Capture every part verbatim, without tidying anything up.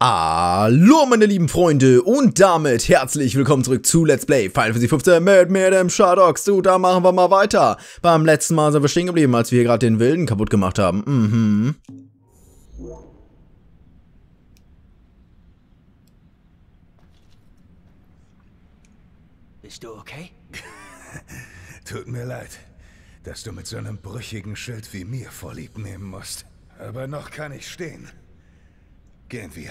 Hallo meine lieben Freunde und damit herzlich willkommen zurück zu Let's Play Final Fantasy fünfzehn mit mir, dem Shadox. Du, da machen wir mal weiter. Beim letzten Mal sind wir stehen geblieben, als wir hier gerade den Wilden kaputt gemacht haben. Mhm. Bist du okay? Tut mir leid, dass du mit so einem brüchigen Schild wie mir Vorlieb nehmen musst. Aber noch kann ich stehen. Gehen wir.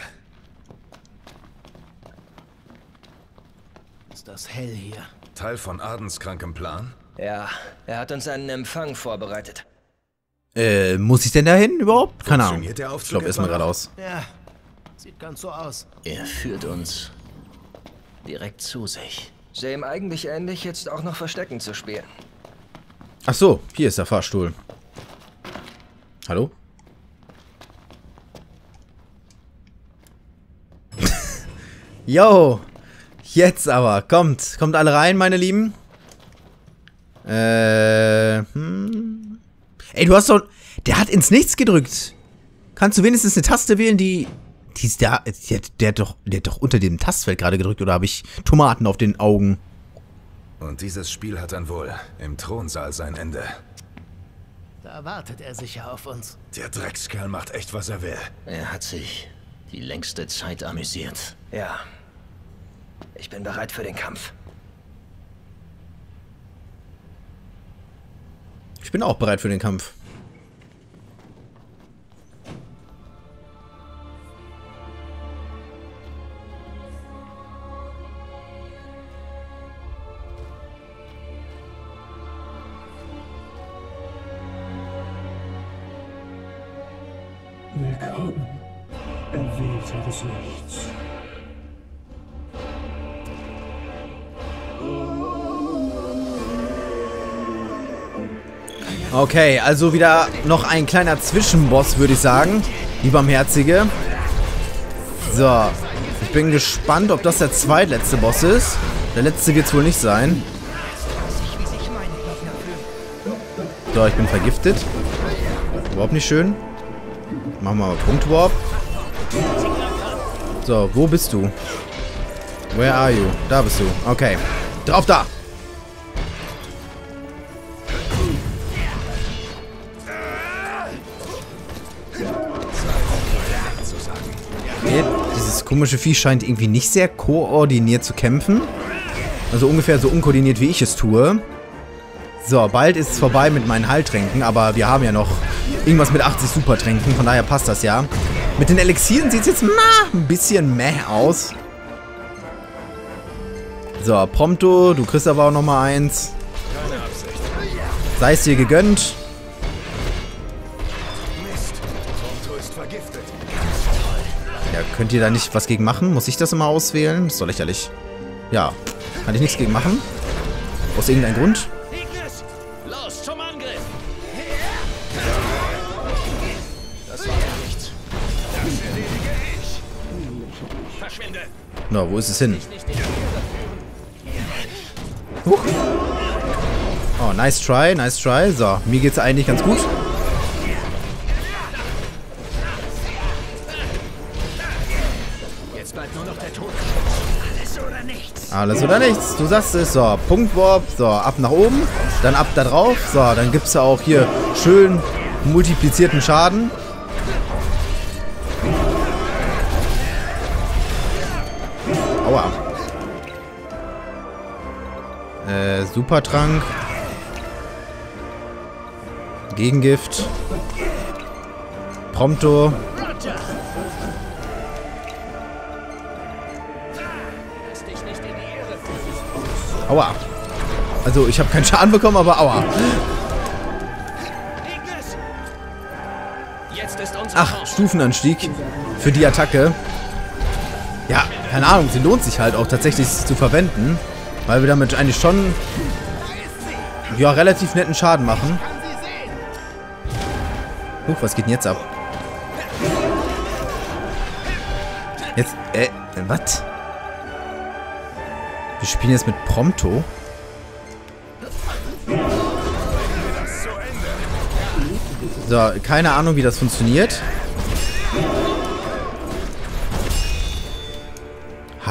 Ist das hell hier? Teil von Ardens krankem Plan? Ja, er hat uns einen Empfang vorbereitet. Äh, muss ich denn dahin überhaupt? Keine Ahnung. Funktioniert der Ich Aufzug glaube erstmal etwa noch? geradeaus. Ja, sieht ganz so aus. Er führt uns direkt zu sich. Sähe ihm eigentlich ähnlich, jetzt auch noch Verstecken zu spielen. Ach so, hier ist der Fahrstuhl. Hallo? Yo, jetzt aber, kommt, kommt alle rein, meine Lieben. Äh, hm. Ey, du hast doch, der hat ins Nichts gedrückt. Kannst du wenigstens eine Taste wählen, die, die ist da, der, der hat doch, der hat doch unter dem Tastfeld gerade gedrückt, oder habe ich Tomaten auf den Augen? Und dieses Spiel hat dann wohl im Thronsaal sein Ende. Da wartet er sicher auf uns. Der Dreckskerl macht echt, was er will. Er hat sich die längste Zeit amüsiert. Ja. Ich bin bereit für den Kampf. Ich bin auch bereit für den Kampf. Willkommen, Erwählter des Lichts. Okay, also wieder noch ein kleiner Zwischenboss, würde ich sagen. Die Barmherzige. So, ich bin gespannt, ob das der zweitletzte Boss ist. Der letzte wird es wohl nicht sein. So, ich bin vergiftet. Überhaupt nicht schön. Machen wir mal Punktwarp. So, wo bist du? Where are you? Da bist du. Okay. Drauf da! Okay, dieses komische Vieh scheint irgendwie nicht sehr koordiniert zu kämpfen. Also ungefähr so unkoordiniert, wie ich es tue. So, bald ist es vorbei mit meinen Heiltränken, aber wir haben ja noch irgendwas mit achtzig Supertränken, von daher passt das ja. Mit den Elixieren sieht es jetzt na, ein bisschen meh aus. So, Prompto, du kriegst aber auch nochmal eins. Sei es dir gegönnt. Ja, könnt ihr da nicht was gegen machen? Muss ich das immer auswählen? Ist doch lächerlich. Ja, kann ich nichts gegen machen. Aus irgendeinem Grund. Los, zum Angriff! Das war ja nichts. Das erledige ich. Verschwinde! Na, wo ist es hin? Huch. Oh, nice try, nice try. So, mir geht's eigentlich ganz gut. Jetzt bleibt nur noch der Tod. Alles oder nichts. Alles oder nichts. Du sagst es. So, Punktwarp. So, ab nach oben. Dann ab da drauf. So, dann gibt's ja auch hier schön multiplizierten Schaden. Aua. Äh, Supertrank. Gegengift. Prompto. Aua. Also, ich habe keinen Schaden bekommen, aber aua. Ach, Stufenanstieg für die Attacke. Ja, keine Ahnung, sie lohnt sich halt auch tatsächlich zu verwenden, weil wir damit eigentlich schon ja, relativ netten Schaden machen. Huch, was geht denn jetzt ab? Jetzt, äh, was? Wir spielen jetzt mit Prompto. So, keine Ahnung, wie das funktioniert.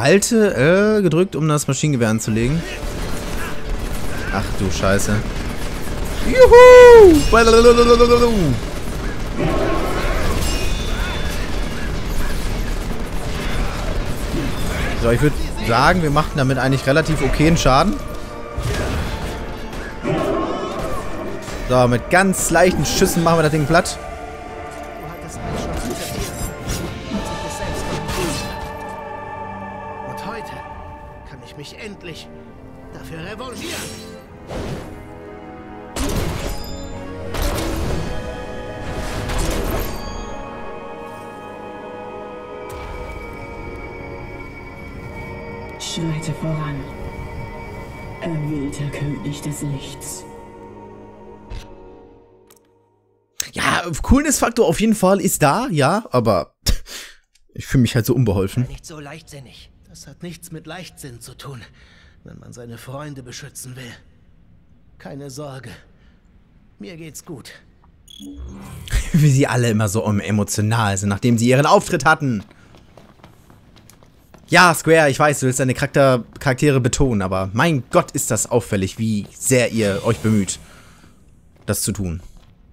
halte äh, gedrückt, um das Maschinengewehr anzulegen. Ach du Scheiße. Juhu! So, ich würde sagen, wir machten damit eigentlich relativ okayen Schaden. So, mit ganz leichten Schüssen machen wir das Ding platt. Du hattest mich schon akzeptiert und sich es selbst bewiesen. Und heute kann ich mich endlich dafür revanchieren. Schreite voran, erwählter König des Lichts. Ja, Coolness-Faktor auf jeden Fall ist da, ja, aber ich fühle mich halt so unbeholfen. Nicht so leichtsinnig. Das hat nichts mit Leichtsinn zu tun, wenn man seine Freunde beschützen will. Keine Sorge, mir geht's gut. Wie sie alle immer so emotional sind, nachdem sie ihren Auftritt hatten. Ja, Square, ich weiß, du willst deine Charakter Charaktere betonen, aber mein Gott, ist das auffällig, wie sehr ihr euch bemüht, das zu tun.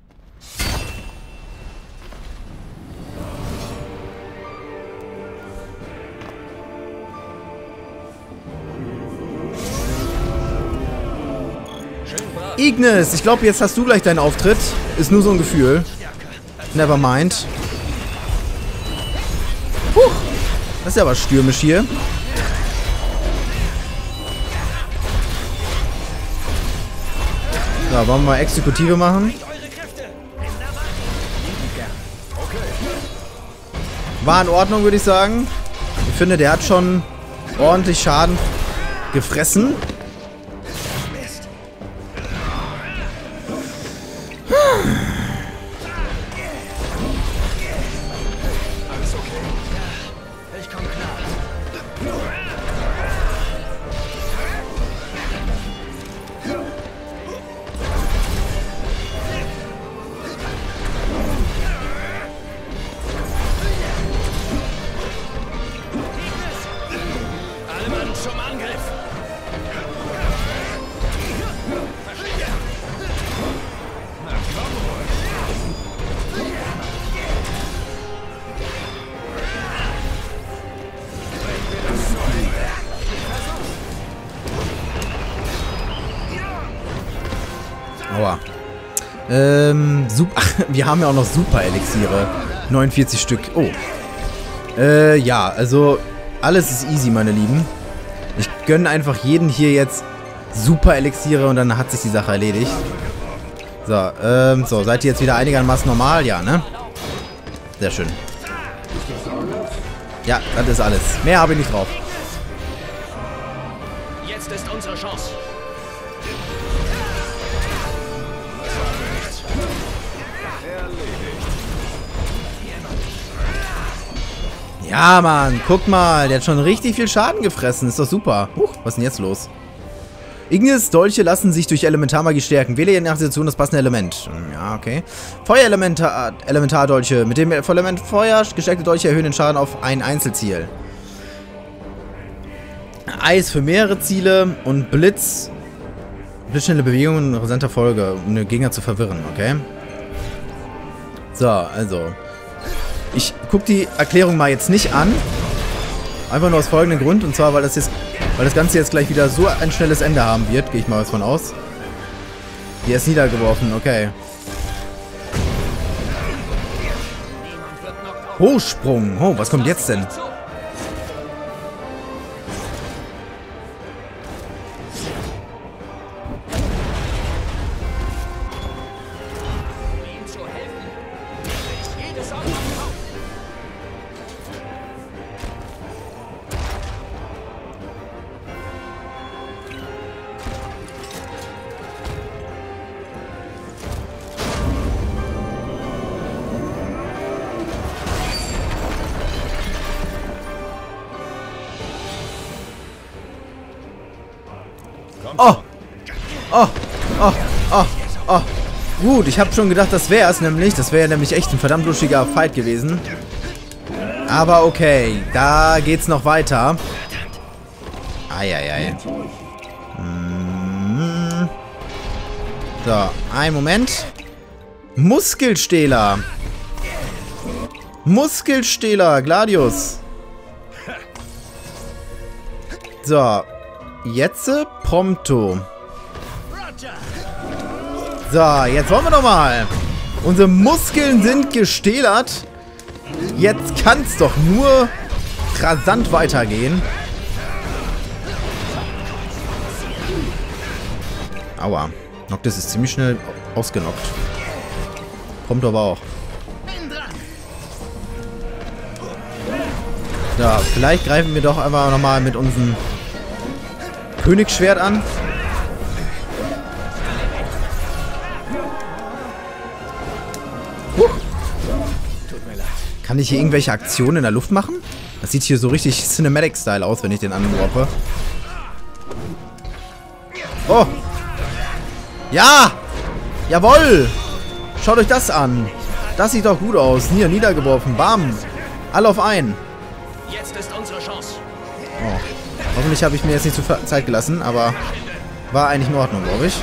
Ignis, ich glaube, jetzt hast du gleich deinen Auftritt. Ist nur so ein Gefühl. Never mind. Huch, das ist ja aber stürmisch hier. So, wollen wir mal Exekutive machen? War in Ordnung, würde ich sagen. Ich finde, der hat schon ordentlich Schaden gefressen. Aua. Ähm, super. Wir haben ja auch noch Super-Elixiere. neunundvierzig Stück. Oh. Äh, ja, also alles ist easy, meine Lieben. Ich gönne einfach jeden hier jetzt Super-Elixiere und dann hat sich die Sache erledigt. So, ähm, so, seid ihr jetzt wieder einigermaßen normal? Ja, ne? Sehr schön. Ja, das ist alles. Mehr habe ich nicht drauf. Jetzt ist unsere Chance. Ja, Mann, guck mal, der hat schon richtig viel Schaden gefressen. Ist doch super. Huch, was ist denn jetzt los? Ignis Dolche lassen sich durch Elementarmagie stärken. Wähle je nach Situation das passende Element. Ja, okay. Feuerelementar Elementardolche. Mit dem Element Feuer gestärkte Dolche erhöhen den Schaden auf ein Einzelziel. Eis für mehrere Ziele und Blitz. Blitzschnelle Bewegungen in rasanter Folge, um den Gegner zu verwirren, okay? So, also. Ich gucke die Erklärung mal jetzt nicht an. Einfach nur aus folgendem Grund. Und zwar, weil das jetzt, weil das Ganze jetzt gleich wieder so ein schnelles Ende haben wird. Gehe ich mal was von aus. Hier ist niedergeworfen, okay. Hochsprung. Oh, was kommt jetzt denn? Oh! Oh! Oh! Oh! Oh! Gut, ich habe schon gedacht, das wäre es nämlich. Das wäre nämlich echt ein verdammt luschiger Fight gewesen. Aber okay, da geht's noch weiter. Eieiei. Hm. So, einen Moment. Muskelstähler. Muskelstähler, Gladius. So, jetzt Prompto. So, jetzt wollen wir doch mal. Unsere Muskeln sind gestählert. Jetzt kann es doch nur rasant weitergehen. Aua. Noctis ist ziemlich schnell ausgenockt. Kommt aber auch. Ja, vielleicht greifen wir doch einfach nochmal mit unserem Königsschwert an. Huh. Kann ich hier irgendwelche Aktionen in der Luft machen? Das sieht hier so richtig Cinematic-Style aus, wenn ich den anworfe. Oh! Ja! Jawoll! Schaut euch das an! Das sieht doch gut aus. Hier, niedergeworfen. Bam! Alle auf einen. Jetzt ist unsere Chance. Oh. Hoffentlich habe ich mir jetzt nicht zu viel Zeit gelassen, aber war eigentlich in Ordnung, glaube ich.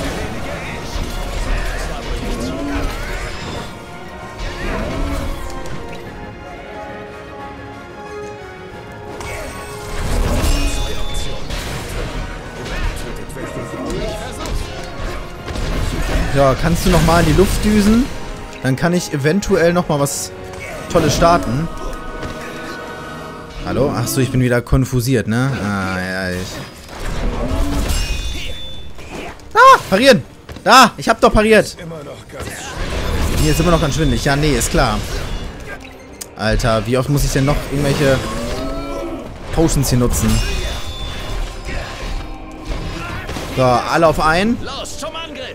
Ja, kannst du nochmal in die Luft düsen? Dann kann ich eventuell nochmal was Tolles starten. Hallo? Achso, ich bin wieder konfusiert, ne? Ah, ja, ich... Ah, parieren! Da, ich hab doch pariert! Hier ist immer noch ganz schwindelig. Ja, nee, ist klar. Alter, wie oft muss ich denn noch irgendwelche Potions hier nutzen? So, alle auf einen. Los, zum Angriff!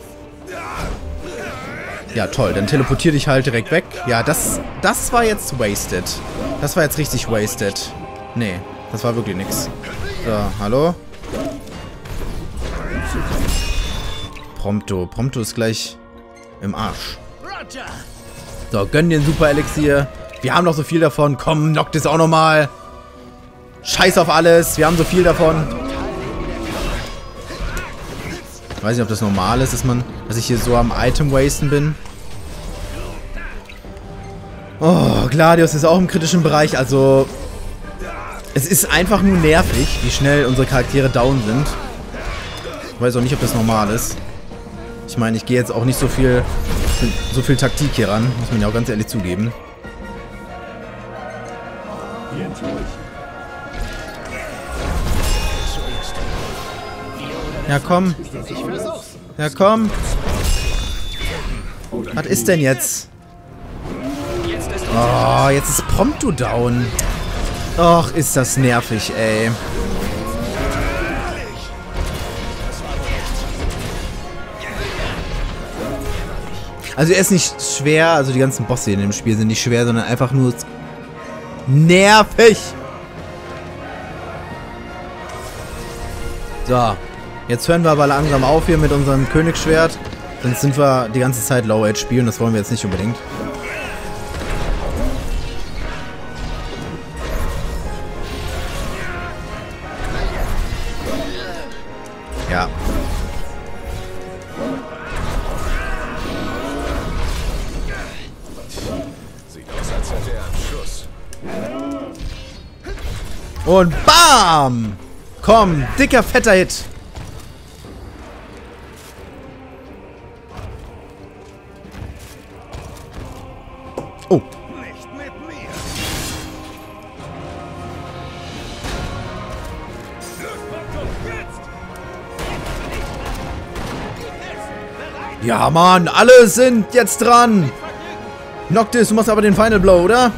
Ja, toll. Dann teleportier dich halt direkt weg. Ja, das, das war jetzt wasted. Das war jetzt richtig wasted. Nee, das war wirklich nix. So, hallo? Prompto. Prompto ist gleich im Arsch. So, gönn dir ein Super Elixier. Wir haben noch so viel davon. Komm, Noctis auch nochmal. Scheiß auf alles. Wir haben so viel davon. Ich weiß nicht, ob das normal ist, dass man, dass ich hier so am Item wasten bin. Oh, Gladius ist auch im kritischen Bereich, also es ist einfach nur nervig, wie schnell unsere Charaktere down sind. Ich weiß auch nicht, ob das normal ist. Ich meine, ich gehe jetzt auch nicht so viel so viel Taktik hier ran, muss man ja auch ganz ehrlich zugeben. Ja, komm. Ja, komm. Was ist denn jetzt? Oh, jetzt ist Prompto down. Och, ist das nervig, ey. Also er ist nicht schwer, also die ganzen Bosse in dem Spiel sind nicht schwer, sondern einfach nur nervig. So, jetzt hören wir aber langsam auf hier mit unserem Königsschwert. Sonst sind wir die ganze Zeit Low H P und das wollen wir jetzt nicht unbedingt. Ja. Sieht aus, als hätte er einen Schuss. Und bam! Komm, dicker, fetter Hit. Oh. Nicht mit mir. Ja, Mann, alle sind jetzt dran. Noctis, du machst aber den Final Blow, oder?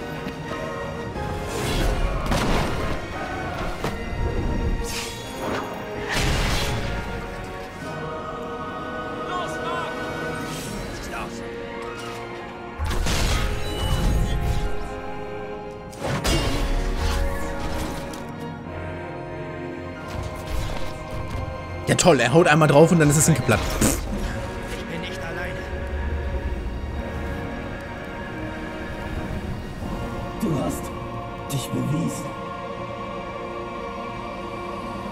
Ja toll, er haut einmal drauf und dann ist es ein Geplatt. Ich bin nicht alleine. Du hast dich bewiesen.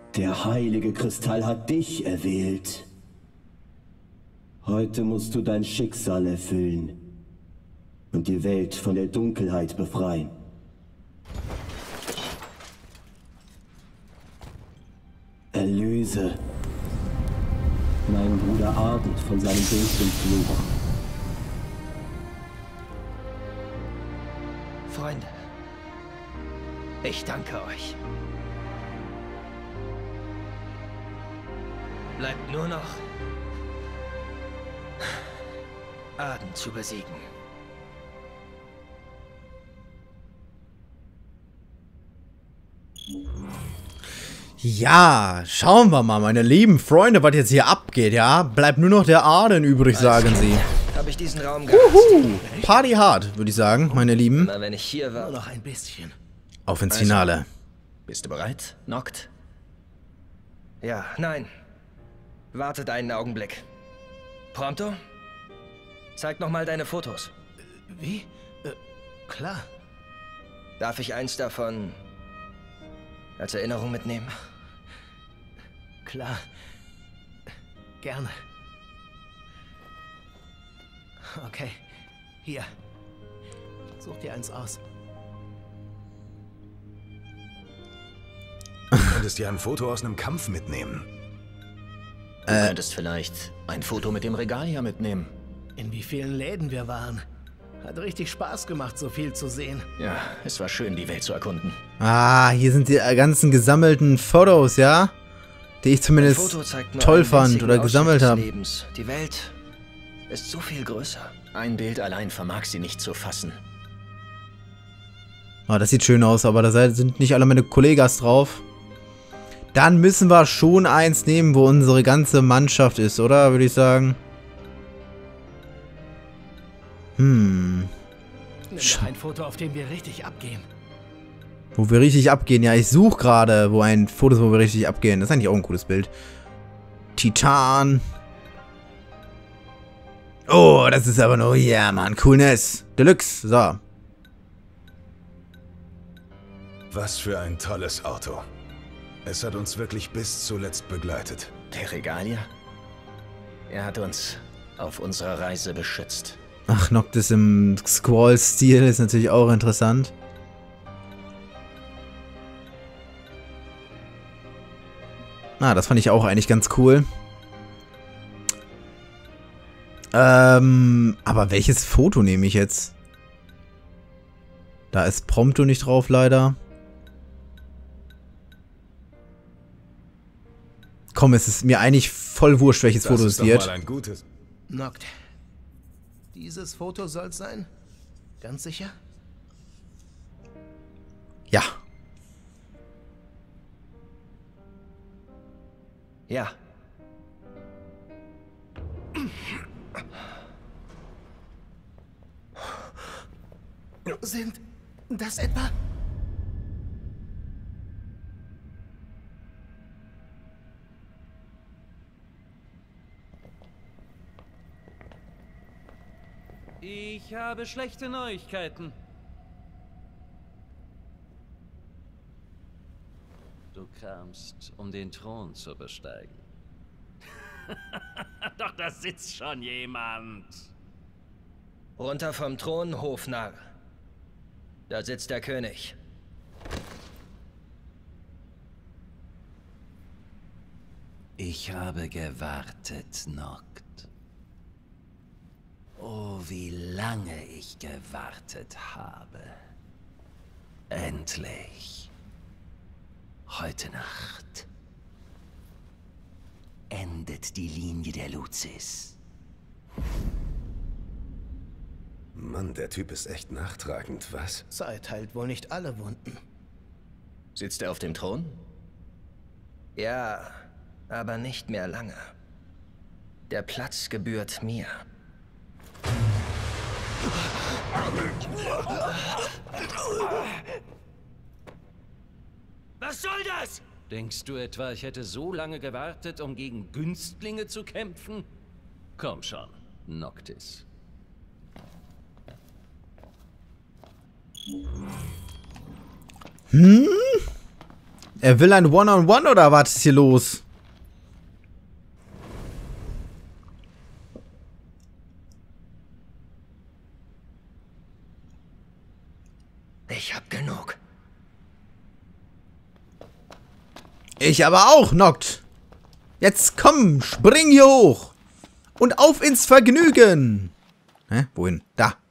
Der heilige Kristall hat dich erwählt. Heute musst du dein Schicksal erfüllen und die Welt von der Dunkelheit befreien. Erlöse meinen Bruder Ardent von seinem dunklen Fluch. Freunde, ich danke euch. Bleibt nur noch Ardent zu besiegen. Ja, schauen wir mal, meine lieben Freunde, was jetzt hier abgeht, ja? Bleibt nur noch der Arden übrig, sagen sie. Habe ich diesen Raum gehasst. Uhu, Party hard, würde ich sagen, meine Lieben. Immer wenn ich hier war. Nur noch ein bisschen. Auf ins Finale. Bist du bereit, Noct? Ja, nein. Wartet einen Augenblick. Prompto? Zeig noch mal deine Fotos. Wie? Äh, klar. Darf ich eins davon als Erinnerung mitnehmen? Klar. Gerne. Okay. Hier. Such dir eins aus. Du könntest ja ein Foto aus einem Kampf mitnehmen. Du äh. könntest vielleicht ein Foto mit dem Regalia mitnehmen. In wie vielen Läden wir waren. Hat richtig Spaß gemacht, so viel zu sehen. Ja, es war schön, die Welt zu erkunden. Ah, hier sind die ganzen gesammelten Fotos, ja? Die ich zumindest toll fand oder gesammelt habe. Die Welt ist so viel größer. Ein Bild allein vermag sie nicht zu fassen. Ah, das sieht schön aus, aber da sind nicht alle meine Kollegas drauf. Dann müssen wir schon eins nehmen, wo unsere ganze Mannschaft ist, oder? Würde ich sagen. Hm. Nimm doch ein Foto, auf dem wir richtig abgehen. Wo wir richtig abgehen. Ja, ich suche gerade, wo ein Foto ist, wo wir richtig abgehen. Das ist eigentlich auch ein cooles Bild. Titan. Oh, das ist aber nur, ja, yeah, Mann. Coolness. Deluxe. So. Was für ein tolles Auto. Es hat uns wirklich bis zuletzt begleitet. Der Regalia? Er hat uns auf unserer Reise beschützt. Ach, Noctis im Squall-Stil ist natürlich auch interessant. Ah, das fand ich auch eigentlich ganz cool. Ähm, aber welches Foto nehme ich jetzt? Da ist Prompto nicht drauf, leider. Komm, es ist mir eigentlich voll wurscht, welches Foto es wird. Das ist doch mal ein gutes. Noct. Dieses Foto soll's sein? Ganz sicher? Ja. Ja. Sind das etwa? Ich habe schlechte Neuigkeiten. Du kamst, um den Thron zu besteigen. Doch da sitzt schon jemand. Runter vom Thron, Hofnarr. Da sitzt der König. Ich habe gewartet, Noct. Oh, wie lange ich gewartet habe. Endlich. Heute Nacht endet die Linie der Luzis. Mann, der Typ ist echt nachtragend, was? Zeit heilt wohl nicht alle Wunden. Sitzt er auf dem Thron? Ja, aber nicht mehr lange. Der Platz gebührt mir. Was soll das? Denkst du etwa, ich hätte so lange gewartet, um gegen Günstlinge zu kämpfen? Komm schon, Noctis. Hm? Er will ein One-on-One oder was ist hier los? Ich hab genug. Ich aber auch, Noct. Jetzt komm, spring hier hoch. Und auf ins Vergnügen. Hä? Wohin? Da.